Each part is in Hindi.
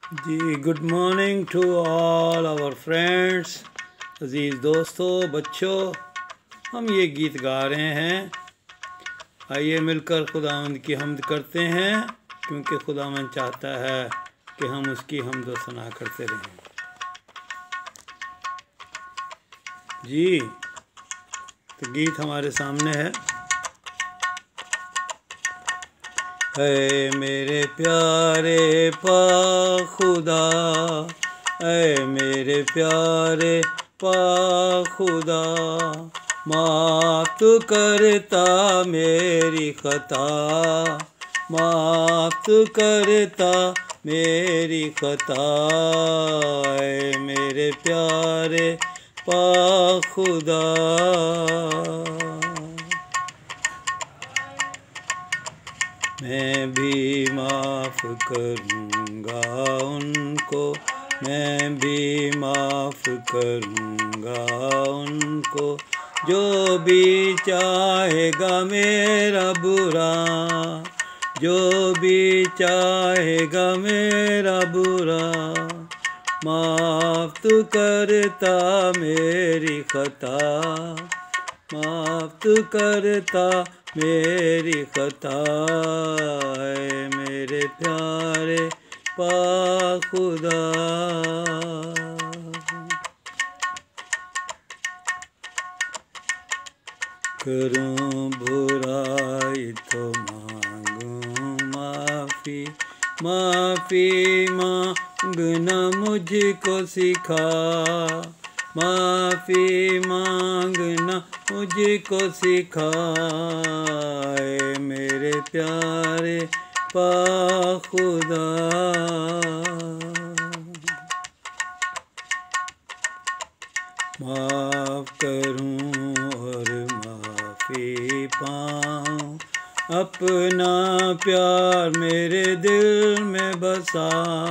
Ji good morning to all our friends. अजीज़ दोस्तों, बच्चों, हम ये गीत गा रहे हैं। आइए मिलकर खुदावंद की हम्द करते हैं, क्योंकि खुदावंद चाहता है कि हम उसकी हम्द व सना करते रहें। जी, तो गीत हमारे सामने है। ऐ मेरे प्यारे पा खुदा, ऐ मेरे प्यारे पा खुदा, माफ़ करता मेरी खता, माफ़ करता मेरी खता। ऐ मेरे प्यारे पा खुदा, मैं भी माफ़ करूँगा उनको, मैं भी माफ़ करूँगा उनको, जो भी चाहेगा मेरा बुरा, जो भी चाहेगा मेरा बुरा। माफ़ करता मेरी खता, माफ़ करता मेरी खता। ऐ मेरे प्यारे पा खुदा, करूं बुराई तो मांगूं माफ़ी, माफ़ी मांगना मुझको सिखा, माफ़ी मांगना मुझको सिखा। ऐ मेरे प्यारे पा खुदा, माफ़ करूं और माफ़ी पाऊं, अपना प्यार मेरे दिल में बसा,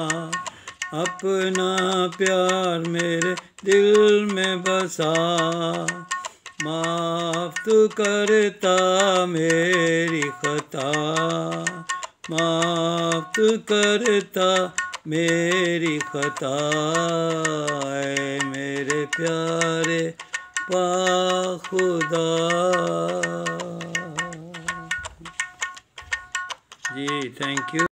अपना प्यार मेरे दिल में बसा। माफ़ करता मेरी खता, माफ़ करता मेरी खता। ऐ मेरे प्यारे पा खुदा। जी थैंक यू।